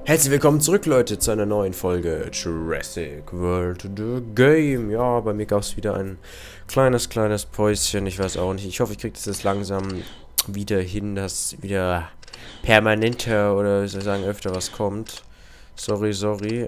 Herzlich willkommen zurück, Leute, zu einer neuen Folge Jurassic World The Game. Ja, bei mir gab es wieder ein kleines Päuschen. Ich weiß auch nicht. Ich hoffe, ich kriege das jetzt langsam wieder hin, dass wieder permanenter oder wie soll ich sagen, öfter was kommt. Sorry.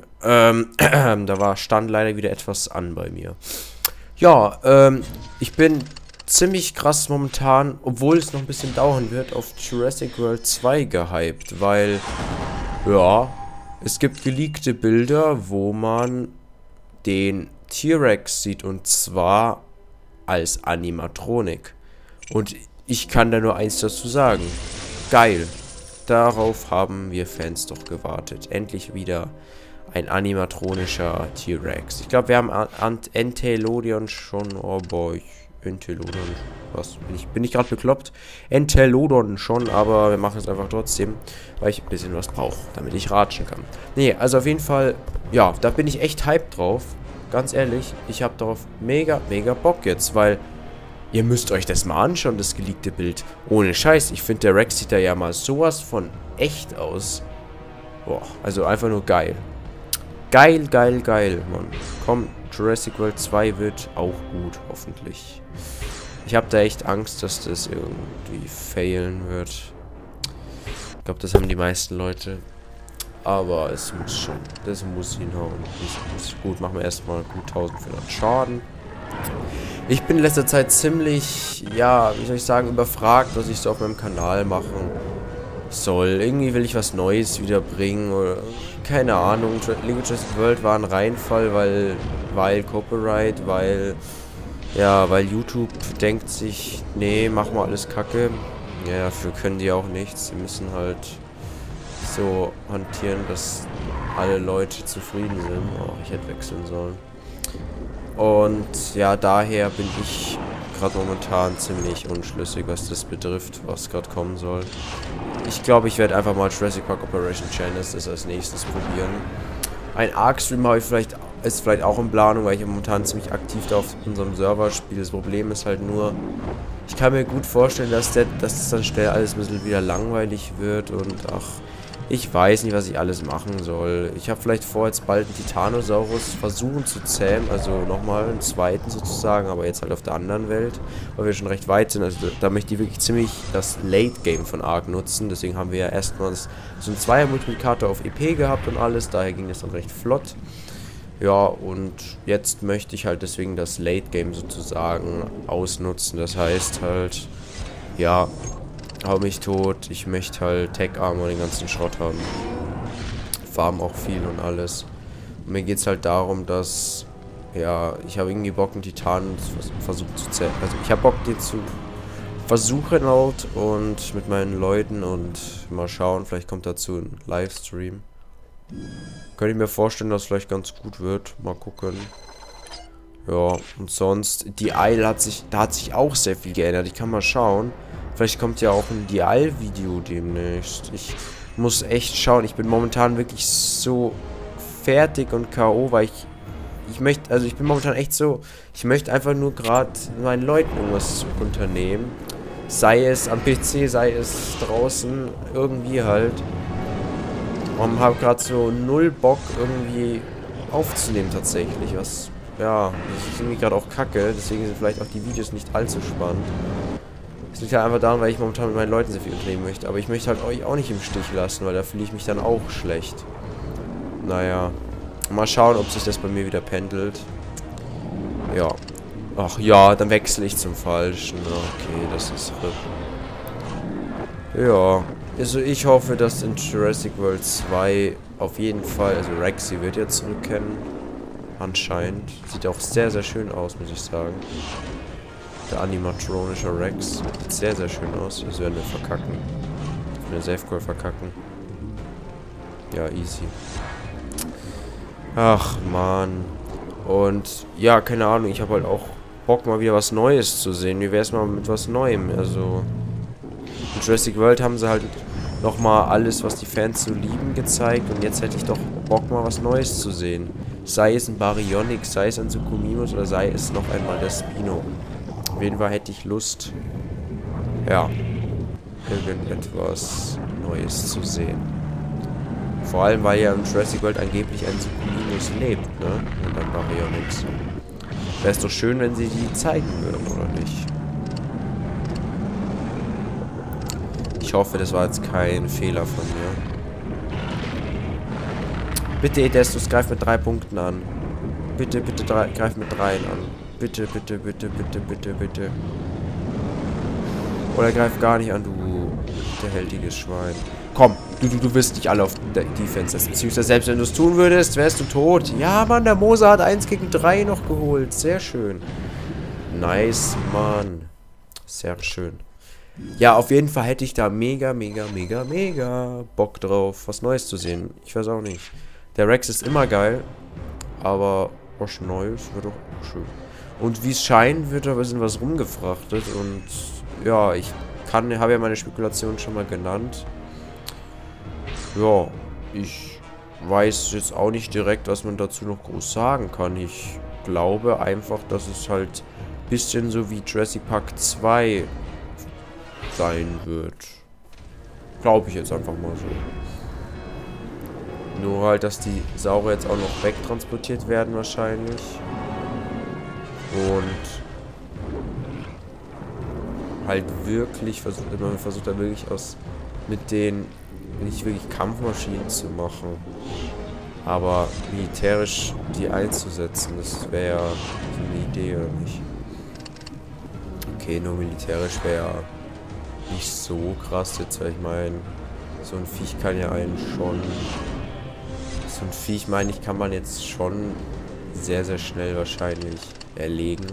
Stand leider wieder etwas an bei mir. Ja, ich bin ziemlich krass momentan, obwohl es noch ein bisschen dauern wird, auf Jurassic World 2 gehypt, weil... Ja, es gibt geleakte Bilder, wo man den T-Rex sieht und zwar als Animatronik. Und ich kann da nur eins dazu sagen. Geil. Darauf haben wir Fans doch gewartet. Endlich wieder ein animatronischer T-Rex. Ich glaube, wir haben Entelodion schon. Oh boy, Entelodon. Was? Bin ich gerade bekloppt? Entelodon schon, aber wir machen es einfach trotzdem, weil ich ein bisschen was brauche, damit ich ratschen kann. Nee, also auf jeden Fall, ja, da bin ich echt hyped drauf. Ganz ehrlich, ich habe darauf mega Bock jetzt, weil ihr müsst euch das mal anschauen, das geleakte Bild. Ohne Scheiß, ich finde, der Rex sieht da ja mal sowas von echt aus. Boah, also einfach nur geil. Geil, Mann. Komm, Jurassic World 2 wird auch gut, hoffentlich. Ich habe da echt Angst, dass das irgendwie failen wird. Ich glaube, das haben die meisten Leute. Aber es muss schon. Das muss hinhauen. Gut, machen wir erstmal gut 1400 Schaden. Ich bin in letzter Zeit ziemlich, ja, wie soll ich sagen, überfragt, was ich so auf meinem Kanal machen soll. Irgendwie will ich was Neues wieder bringen oder keine Ahnung. Lego Jurassic World war ein Reinfall, weil Copyright, weil YouTube denkt sich, nee, mach mal alles Kacke. Ja, dafür können die auch nichts. Sie müssen halt so hantieren, dass alle Leute zufrieden sind. Oh, ich hätte wechseln sollen. Und ja, daher bin ich gerade momentan ziemlich unschlüssig, was das betrifft, was gerade kommen soll. Ich glaube, ich werde einfach mal Jurassic Park Operation Genesis als nächstes probieren. Ein Arc-Stream habe ich ist vielleicht auch in Planung, weil ich momentan ziemlich aktiv da auf unserem Server spiele. Das Problem ist halt nur, ich kann mir gut vorstellen, dass das dann schnell alles ein bisschen wieder langweilig wird und ach, ich weiß nicht, was ich alles machen soll. Ich habe vielleicht vor, jetzt bald einen Titanosaurus versuchen zu zähmen, also nochmal einen zweiten sozusagen, aber jetzt halt auf der anderen Welt, weil wir schon recht weit sind. Also da möchte ich wirklich ziemlich das Late-Game von Ark nutzen, deswegen haben wir ja erstmals so einen Zweier-Multiplikator auf EP gehabt und alles, daher ging das dann recht flott. Ja, und jetzt möchte ich halt deswegen das Late-Game sozusagen ausnutzen, das heißt halt, ja, hau mich tot, ich möchte halt Tech-Armor und den ganzen Schrott haben. Farm auch viel und alles. Und mir geht es halt darum, dass, ja, ich habe irgendwie Bock, einen Titan versuchen zu zählen. Also ich habe Bock, den zu versuchen laut und mit meinen Leuten und mal schauen, vielleicht kommt dazu ein Livestream. Könnte ich mir vorstellen, dass es vielleicht ganz gut wird. Mal gucken. Ja, und sonst, die Isle da hat sich auch sehr viel geändert. Ich kann mal schauen. Vielleicht kommt ja auch ein DL-Video demnächst. Ich muss echt schauen. Ich bin momentan wirklich so fertig und K.O., weil ich möchte, also ich bin momentan echt so, ich möchte einfach nur gerade meinen Leuten irgendwas unternehmen. Sei es am PC, sei es draußen, irgendwie halt. Und habe gerade so null Bock irgendwie aufzunehmen tatsächlich. Was, ja, das ist irgendwie gerade auch kacke. Deswegen sind vielleicht auch die Videos nicht allzu spannend. Das liegt halt einfach daran, weil ich momentan mit meinen Leuten sehr viel unternehmen möchte. Aber ich möchte halt euch auch nicht im Stich lassen, weil da fühle ich mich dann auch schlecht. Naja. Mal schauen, ob sich das bei mir wieder pendelt. Ja. Ach ja, dann wechsle ich zum Falschen. Okay, das ist RIP. Ja. Also ich hoffe, dass in Jurassic World 2 auf jeden Fall, also Rexy wird ja zurückkehren. Anscheinend. Sieht auch sehr schön aus, muss ich sagen. Der animatronische Rex. Sieht sehr schön aus. Das werden wir verkacken. Eine Safecall verkacken. Ja, easy. Ach, man. Und ja, keine Ahnung. Ich habe halt auch Bock, mal wieder was Neues zu sehen. Wie wäre es mal mit was Neuem? Also, in Jurassic World haben sie halt nochmal alles, was die Fans so lieben, gezeigt. Und jetzt hätte ich doch Bock, mal was Neues zu sehen. Sei es ein Baryonyx, sei es ein Suchomimus oder sei es noch einmal der Spino. Auf jeden Fall hätte ich Lust, ja, irgendetwas Neues zu sehen. Vor allem, weil ja im Jurassic World angeblich ein Succulinus lebt, ne? Und dann Baryonyx. Wäre es doch schön, wenn sie die zeigen würden, oder nicht? Ich hoffe, das war jetzt kein Fehler von mir. Bitte, Edestus, greif mit 3 Punkten an. Bitte, bitte, greif mit 3 an. Bitte, bitte, bitte, bitte, bitte, bitte. Oder greif gar nicht an, du hinterhältiges Schwein. Komm, du wirst nicht alle auf Defense setzen. Beziehungsweise selbst wenn du es tun würdest, wärst du tot. Ja, Mann, der Moser hat 1 gegen 3 noch geholt. Sehr schön. Nice, Mann. Sehr schön. Ja, auf jeden Fall hätte ich da mega Bock drauf, was Neues zu sehen. Ich weiß auch nicht. Der Rex ist immer geil, aber was Neues wird doch auch schön. Und wie es scheint, wird da ein bisschen was rumgefrachtet. Und ja, ich habe ja meine Spekulation schon mal genannt. Ja, ich weiß jetzt auch nicht direkt, was man dazu noch groß sagen kann. Ich glaube einfach, dass es halt ein bisschen so wie Jurassic Park 2 sein wird. Glaube ich jetzt einfach mal so. Nur halt, dass die Saurier jetzt auch noch wegtransportiert werden wahrscheinlich. Und halt wirklich man versucht da wirklich mit den nicht wirklich Kampfmaschinen zu machen. Aber militärisch die einzusetzen, das wäre ja so eine Idee, oder nicht? Okay, nur militärisch wäre ja nicht so krass jetzt, weil ich meine, so ein Viech kann ja einen schon... So ein Viech, meine ich, kann man jetzt schon sehr schnell wahrscheinlich erlegen.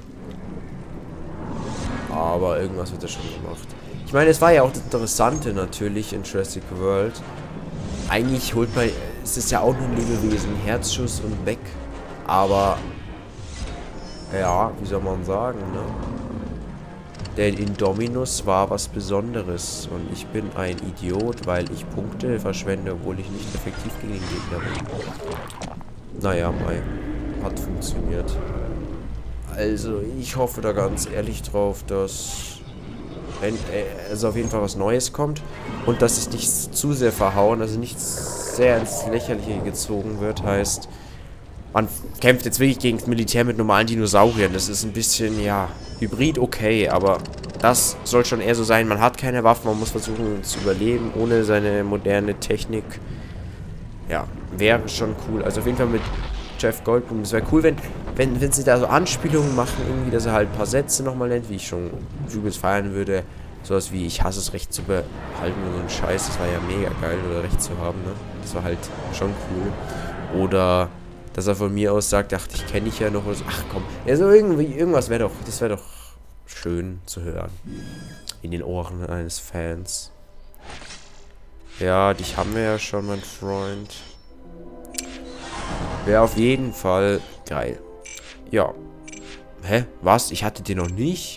Aber irgendwas wird da schon gemacht. Ich meine, es war ja auch das Interessante natürlich in Jurassic World. Eigentlich holt man... Es ist ja auch nur ein Lebewesen, Herzschuss und weg. Aber... Ja, wie soll man sagen, ne? Der Indominus war was Besonderes und ich bin ein Idiot, weil ich Punkte verschwende, obwohl ich nicht effektiv gegen den Gegner bin. Naja, hat funktioniert. Also, ich hoffe da ganz ehrlich drauf, dass also auf jeden Fall was Neues kommt und dass es nicht zu sehr verhauen, also nicht sehr ins Lächerliche gezogen wird, heißt... Man kämpft jetzt wirklich gegen das Militär mit normalen Dinosauriern. Das ist ein bisschen, ja, Hybrid okay, aber das soll schon eher so sein. Man hat keine Waffen, man muss versuchen zu überleben, ohne seine moderne Technik. Ja, wäre schon cool. Also auf jeden Fall mit Jeff Goldblum. Es wäre cool, wenn sie da so Anspielungen machen, irgendwie, dass er halt ein paar Sätze nochmal nennt, wie ich schon übelst feiern würde. Sowas wie, ich hasse es, Recht zu behalten und so ein Scheiß. Das war ja mega geil, oder Recht zu haben, ne? Das war halt schon cool. Oder... dass er von mir aus sagt, ach, ich kenne dich ja noch. So. Ach komm, ja, so irgendwas wäre doch, das wäre doch schön zu hören. In den Ohren eines Fans. Ja, dich haben wir ja schon, mein Freund. Wäre auf jeden Fall geil. Ja. Hä? Was? Ich hatte den noch nicht?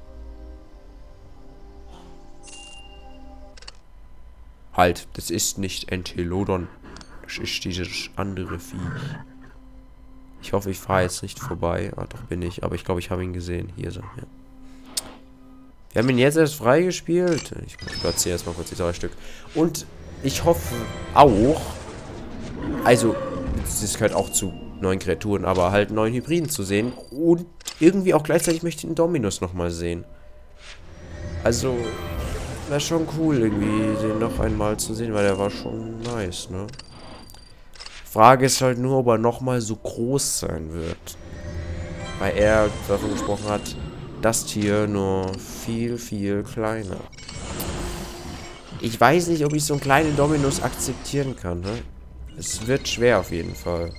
Halt, das ist nicht Entelodon. Das ist dieses andere Viech. Ich hoffe, ich fahre jetzt nicht vorbei. Ah, doch bin ich. Aber ich glaube, ich habe ihn gesehen. Hier so, ja. Wir haben ihn jetzt erst freigespielt. Ich platziere erstmal kurz die 3 Stück. Und ich hoffe auch... Also, das gehört auch zu neuen Kreaturen, aber halt neuen Hybriden zu sehen. Und irgendwie auch gleichzeitig möchte ich den Dominus nochmal sehen. Also, wäre schon cool, irgendwie den noch einmal zu sehen, weil der war schon nice, ne? Frage ist halt nur, ob er nochmal so groß sein wird. Weil er davon gesprochen hat, das Tier nur viel kleiner. Ich weiß nicht, ob ich so einen kleinen Dominus akzeptieren kann, ne? Es wird schwer auf jeden Fall.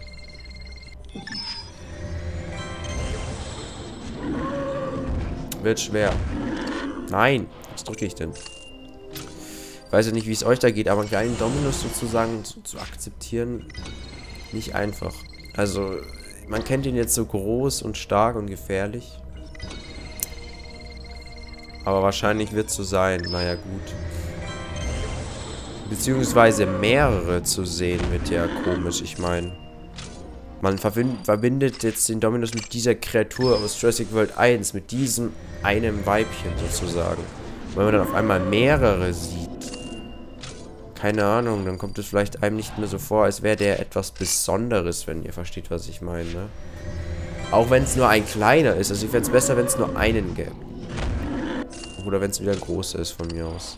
Wird schwer. Nein, was drücke ich denn? Ich weiß ja nicht, wie es euch da geht, aber einen kleinen Dominus sozusagen zu akzeptieren, nicht einfach. Also, man kennt ihn jetzt so groß und stark und gefährlich. Aber wahrscheinlich wird es so sein. Naja, gut. Beziehungsweise mehrere zu sehen wird ja komisch. Ich meine, man verbindet jetzt den Dominus mit dieser Kreatur aus Jurassic World 1, mit diesem einem Weibchen sozusagen. Wenn man dann auf einmal mehrere sieht, keine Ahnung, dann kommt es vielleicht einem nicht mehr so vor, als wäre der etwas Besonderes, wenn ihr versteht, was ich meine, ne? Auch wenn es nur ein kleiner ist. Also ich fände es besser, wenn es nur einen gäbe. Oder wenn es wieder ein großer ist von mir aus.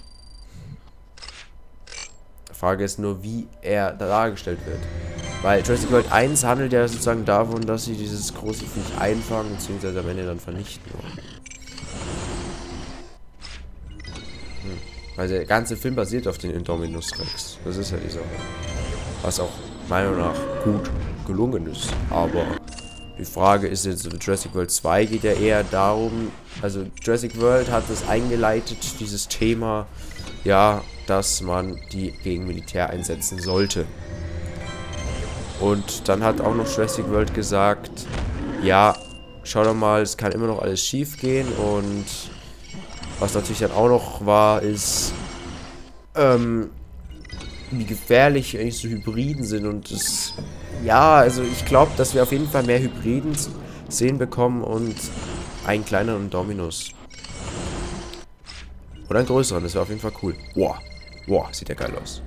Die Frage ist nur, wie er dargestellt wird. Weil Jurassic World 1 handelt ja sozusagen davon, dass sie dieses große Viech einfangen, beziehungsweise am Ende dann vernichten wollen. Weil der ganze Film basiert auf den Indominus Rex. Das ist ja die Sache. Was auch meiner Meinung nach gut gelungen ist. Aber die Frage ist jetzt, Jurassic World 2 geht ja eher darum, also Jurassic World hat es eingeleitet, dieses Thema, ja, dass man die gegen Militär einsetzen sollte. Und dann hat auch noch Jurassic World gesagt, ja, schau doch mal, es kann immer noch alles schief gehen. Und was natürlich dann auch noch war, ist, wie gefährlich eigentlich so Hybriden sind. Und es, ja, also ich glaube, dass wir auf jeden Fall mehr Hybriden sehen bekommen und einen kleineren Dominus. Oder einen größeren, das wäre auf jeden Fall cool. Wow, wow, sieht ja geil aus.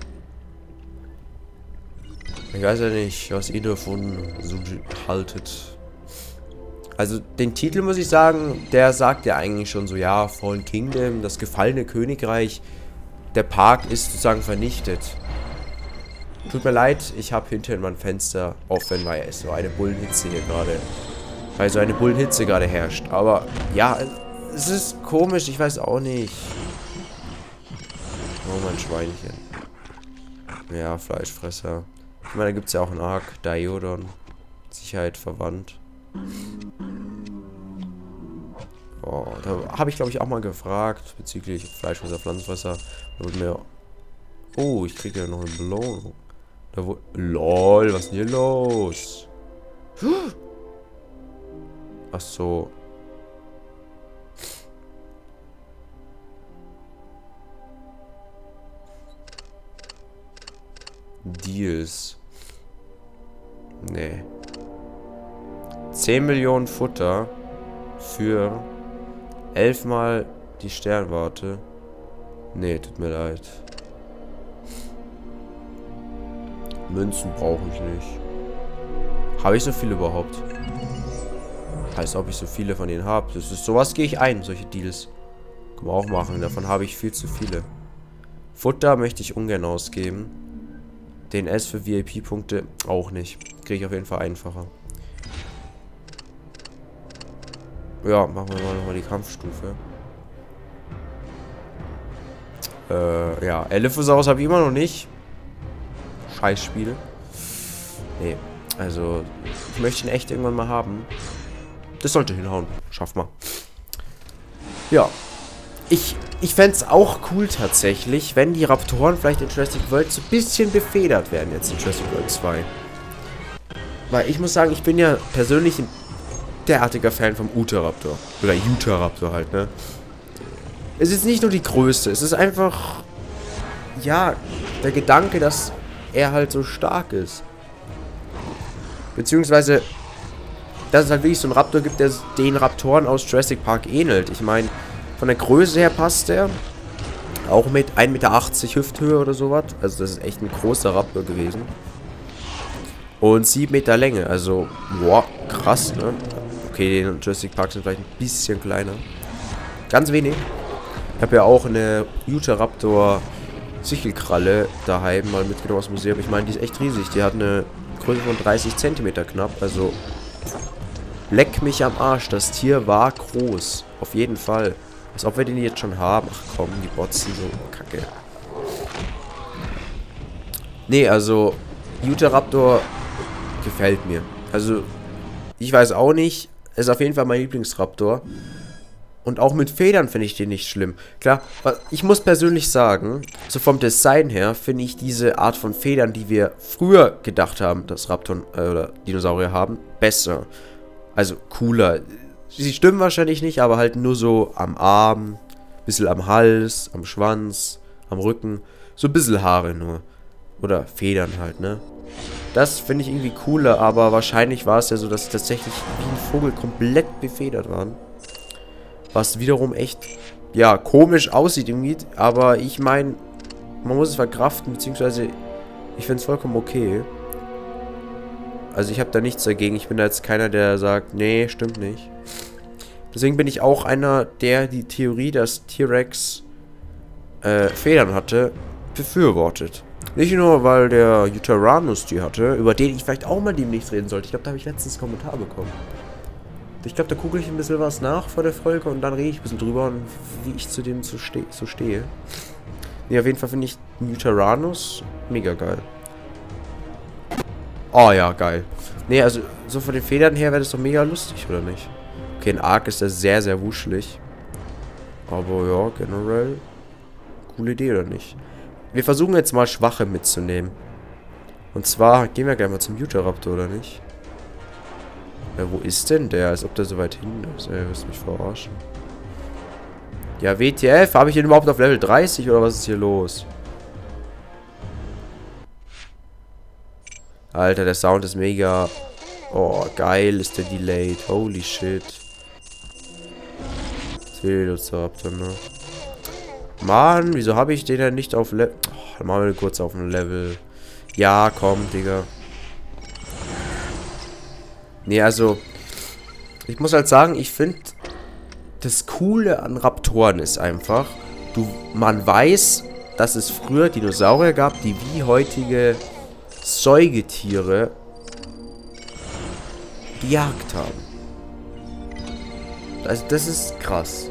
Ich weiß ja nicht, was ihr davon so haltet. Also den Titel, muss ich sagen, der sagt ja eigentlich schon so, ja, Fallen Kingdom, das gefallene Königreich. Der Park ist sozusagen vernichtet. Tut mir leid, ich habe hinter meinem Fenster offen, weil so eine Bullenhitze hier gerade, herrscht. Aber ja, es ist komisch, ich weiß auch nicht. Oh, mein Schweinchen. Ja, Fleischfresser. Ich meine, da gibt es ja auch einen Ark, Diodon. Sicherheit verwandt. Oh, da habe ich, glaube ich, auch mal gefragt, bezüglich Fleischfresser, Pflanzenfresser. Da wurde mir... Oh, ich kriege ja noch eine Belohnung. Da wurde... LOL, was ist denn hier los? Ach so. Deals. Nee. 10 Millionen Futter für 11 Mal die Sternwarte. Nee, tut mir leid. Münzen brauche ich nicht. Habe ich so viele überhaupt? Heißt, ob ich so viele von denen habe. Das ist sowas, gehe ich ein, solche Deals. Kann man auch machen. Davon habe ich viel zu viele. Futter möchte ich ungern ausgeben. Den S für VIP-Punkte auch nicht. Kriege ich auf jeden Fall einfacher. Ja, machen wir mal nochmal die Kampfstufe. Ja, Elephosaurus habe ich immer noch nicht. Scheißspiel. Nee, also ich möchte ihn echt irgendwann mal haben. Das sollte hinhauen. Schaff mal. Ja. Ich fände es auch cool tatsächlich, wenn die Raptoren vielleicht in Jurassic World so ein bisschen befedert werden jetzt in Jurassic World 2. Weil ich muss sagen, ich bin ja persönlich ein derartiger Fan vom Utahraptor. Oder Utahraptor halt, ne? Es ist nicht nur die Größe, es ist einfach, ja, der Gedanke, dass er halt so stark ist. Beziehungsweise, dass es halt wirklich so einen Raptor gibt, der den Raptoren aus Jurassic Park ähnelt. Ich meine, von der Größe her passt der. Auch mit 1,80 Meter Hüfthöhe oder sowas. Also das ist echt ein großer Raptor gewesen. Und 7 Meter Länge. Also, boah, krass, ne? Okay, die Jurassic Park sind vielleicht ein bisschen kleiner. Ganz wenig. Ich habe ja auch eine Utahraptor Sichelkralle daheim mal mitgenommen aus dem Museum. Ich meine, die ist echt riesig. Die hat eine Größe von 30 Zentimeter knapp. Also, leck mich am Arsch. Das Tier war groß. Auf jeden Fall. Als ob wir den jetzt schon haben. Ach komm, die Bots sind so kacke. Nee, also Utahraptor gefällt mir. Also, ich weiß auch nicht. Ist auf jeden Fall mein Lieblingsraptor. Und auch mit Federn finde ich den nicht schlimm. Klar, ich muss persönlich sagen, so vom Design her finde ich diese Art von Federn, die wir früher gedacht haben, dass Raptoren oder Dinosaurier haben, besser. Also cooler. Sie stimmen wahrscheinlich nicht, aber halt nur so am Arm, bisschen am Hals, am Schwanz, am Rücken. So ein bisschen Haare nur. Oder Federn halt, ne? Das finde ich irgendwie cooler, aber wahrscheinlich war es ja so, dass sie tatsächlich wie ein Vogel komplett befedert waren. Was wiederum echt, ja, komisch aussieht irgendwie. Aber ich meine, Man muss es verkraften, beziehungsweise ich finde es vollkommen okay. Also ich habe da nichts dagegen. Ich bin da jetzt keiner, der sagt, nee, stimmt nicht. Deswegen bin ich auch einer, der die Theorie, dass T-Rex Federn hatte, befürwortet. Nicht nur, weil der Yutyrannus die hatte, über den ich vielleicht auch mal demnächst reden sollte. Ich glaube, da habe ich letztens einen Kommentar bekommen. Ich glaube, da gucke ich ein bisschen was nach vor der Folge und dann rede ich ein bisschen drüber und wie ich zu dem so stehe. Nee, auf jeden Fall finde ich den Yutyrannus mega geil. Oh ja, geil. Nee, also so von den Federn her wäre das doch mega lustig, oder nicht? Okay, ein Arc ist ja sehr, sehr wuschelig. Aber ja, generell coole Idee, oder nicht? Wir versuchen jetzt mal Schwache mitzunehmen. Und zwar gehen wir gleich mal zum Utahraptor, oder nicht? Ja, wo ist denn der? Als ob der so weit hinten ist. Ey, du wirst mich verarschen. Ja, WTF, habe ich den überhaupt auf Level 30 oder was ist hier los? Alter, der Sound ist mega. Oh, geil ist der delayed. Holy shit. Velociraptor, ne? Mann, wieso habe ich den denn nicht auf Level... Oh, dann machen wir den kurz auf ein Level. Ja, komm, Digga. Nee, also... Ich muss halt sagen, ich finde... Das Coole an Raptoren ist einfach... Man weiß, dass es früher Dinosaurier gab, die wie heutige Säugetiere gejagt haben. Also das ist krass.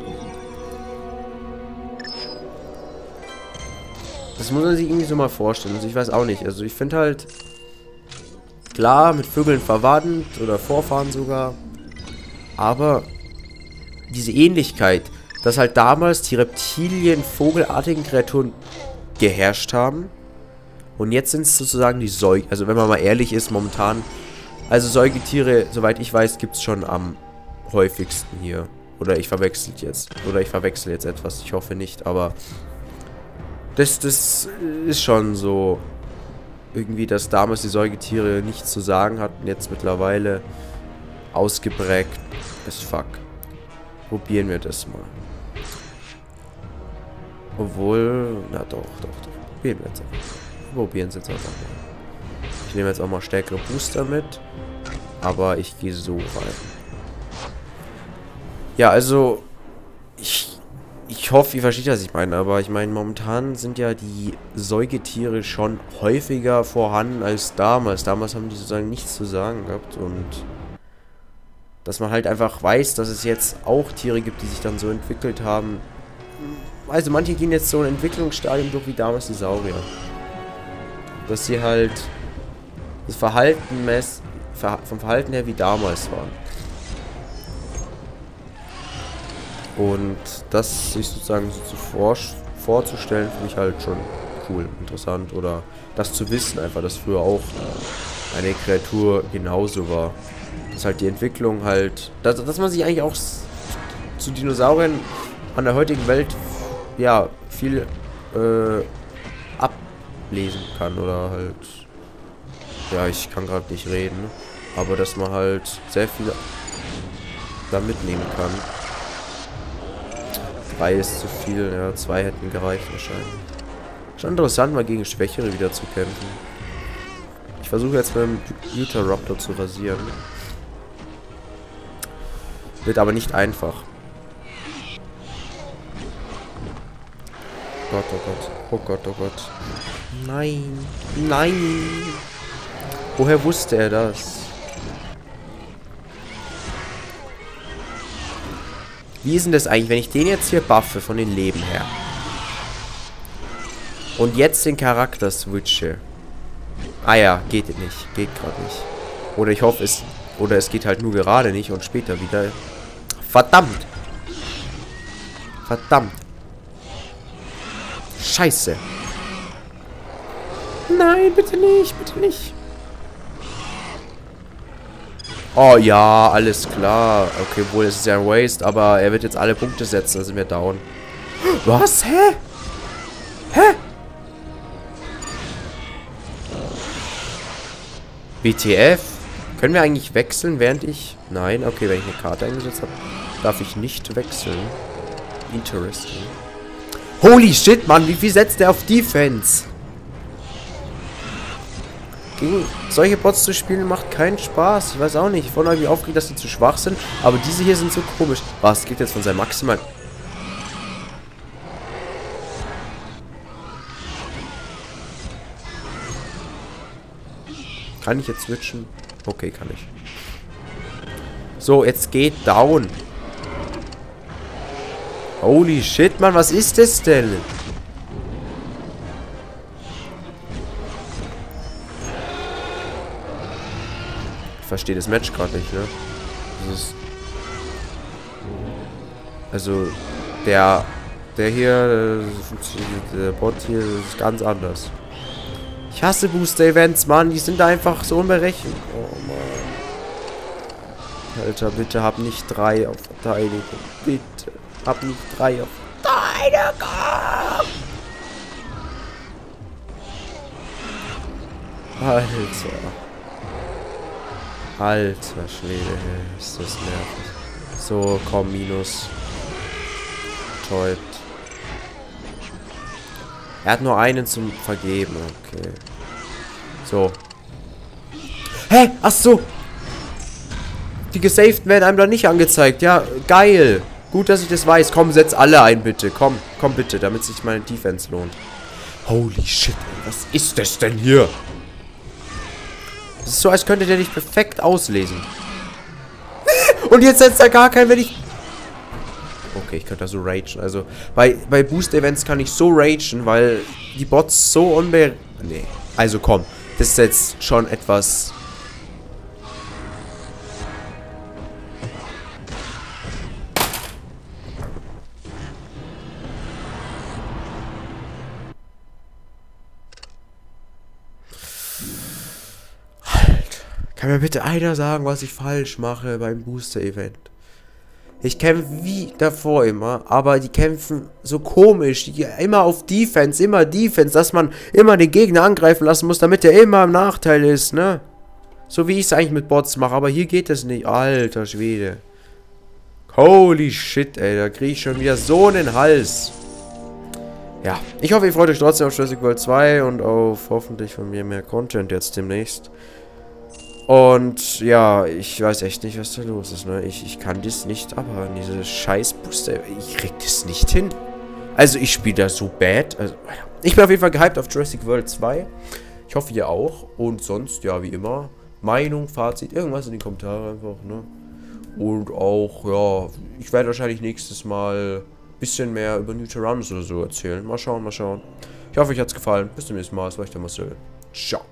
Das muss man sich irgendwie so mal vorstellen. Also ich weiß auch nicht. Also ich finde halt... Klar, mit Vögeln verwandt oder Vorfahren sogar. Aber diese Ähnlichkeit, dass halt damals die Reptilien, vogelartigen Kreaturen geherrscht haben. Und jetzt sind es sozusagen die Säugetiere. Also wenn man mal ehrlich ist, momentan... Also Säugetiere, soweit ich weiß, gibt es schon am häufigsten hier. Oder ich verwechsel jetzt. Oder ich verwechsel jetzt etwas. Ich hoffe nicht, aber... Das ist schon so... Irgendwie, dass damals die Säugetiere nichts zu sagen hatten. Jetzt mittlerweile ausgeprägt as fuck. Probieren wir das mal. Obwohl... Na doch. Probieren wir jetzt einfach. Wir probieren es jetzt einfach mal. Ich nehme jetzt auch mal stärkere Booster mit. Aber ich gehe so rein. Ja, also... Ich hoffe, ihr versteht, was ich meine. Aber ich meine, momentan sind ja die Säugetiere schon häufiger vorhanden als damals. Damals haben die sozusagen nichts zu sagen gehabt. Und... Dass man halt einfach weiß, dass es jetzt auch Tiere gibt, die sich dann so entwickelt haben. Also manche gehen jetzt so ein Entwicklungsstadium durch wie damals die Saurier. Dass sie halt das Verhalten vom Verhalten her wie damals waren. Und das sich sozusagen so vorzustellen, finde ich halt schon cool, interessant. Oder das zu wissen einfach, dass früher auch eine Kreatur genauso war. Dass halt die Entwicklung halt... Dass man sich eigentlich auch zu Dinosauriern an der heutigen Welt ja viel ablesen kann oder halt... Ja, ich kann gerade nicht reden. Aber dass man halt sehr viel da mitnehmen kann. 3 ist zu viel, ja, 2 hätten gereicht wahrscheinlich. Schon interessant, mal gegen Schwächere wieder zu kämpfen. Ich versuche jetzt mit dem Utahraptor zu rasieren. Wird aber nicht einfach. Gott, oh Gott. Oh Gott, oh Gott. Nein. Nein. Woher wusste er das? Wie ist denn das eigentlich, wenn ich den jetzt hier buffe von den Leben her? Und jetzt den Charakter switche. Ah ja, geht nicht. Geht gerade nicht. Oder ich hoffe es... Oder es geht halt nur gerade nicht und später wieder... Verdammt! Verdammt! Scheiße! Nein, bitte nicht, bitte nicht! Oh ja, alles klar. Okay, wohl, es ist ja ein Waste, aber er wird jetzt alle Punkte setzen, dann sind wir down. Was? Hä? Hä? WTF? Können wir eigentlich wechseln, während ich... Nein, okay, wenn ich eine Karte eingesetzt habe, darf ich nicht wechseln. Interesting. Holy shit, Mann, wie viel setzt der auf Defense? Gegen solche Bots zu spielen macht keinen Spaß. Ich weiß auch nicht. Ich war irgendwie aufgeregt, dass die zu schwach sind. Aber diese hier sind so komisch. Was? Geht jetzt von seinem Maximal. Kann ich jetzt switchen? Okay, kann ich. So, jetzt geht down. Holy shit, Mann, was ist das denn? Ich verstehe das Match gerade nicht, ne? Also, der hier, der Bot hier, ist ganz anders. Ich hasse Booster-Events, Mann. Die sind einfach so unberechenbar. Oh, Mann. Alter, bitte hab nicht 3 auf Verteidigung. Bitte. Hab nicht 3 auf Verteidigung. Alter. Alter Schwede, ist das nervig. So, komm, Minus. Täubt. Er hat nur einen zum Vergeben. Okay. So. Hä? Ach so. Die Gesavten werden einem da nicht angezeigt. Ja, geil. Gut, dass ich das weiß. Komm, setz alle ein, bitte. Komm bitte, damit sich meine Defense lohnt. Holy shit, ey. Was ist das denn hier? Es ist so, als könnte der dich perfekt auslesen. Und jetzt setzt er gar keinen, wenn ich... Okay, ich könnte da so ragen. Also, bei Boost-Events kann ich so ragen, weil die Bots so Nee. Also komm, das ist jetzt schon etwas... Kann mir bitte einer sagen, was ich falsch mache beim Booster-Event? Ich kämpfe wie davor immer, aber die kämpfen so komisch. Die immer auf Defense, dass man immer den Gegner angreifen lassen muss, damit er immer im Nachteil ist, ne? So wie ich es eigentlich mit Bots mache, aber hier geht das nicht. Alter Schwede. Holy shit, ey, da kriege ich schon wieder so einen Hals. Ja, ich hoffe, ihr freut euch trotzdem auf Jurassic World 2 und auf hoffentlich von mir mehr Content jetzt demnächst. Und ja, ich weiß echt nicht, was da los ist, ne? Ich kann das nicht abhaben, diese scheiß Booster. Ich krieg das nicht hin. Also ich spiele da so bad. Also, ich bin auf jeden Fall gehypt auf Jurassic World 2. Ich hoffe, ihr auch. Und sonst, ja, wie immer, Meinung, Fazit, irgendwas in die Kommentare einfach, ne? Und auch, ja, ich werde wahrscheinlich nächstes Mal ein bisschen mehr über New Tyrannos oder so erzählen. Mal schauen, mal schauen. Ich hoffe, euch hat's gefallen. Bis zum nächsten Mal. Es war euch der Marcel. Ciao.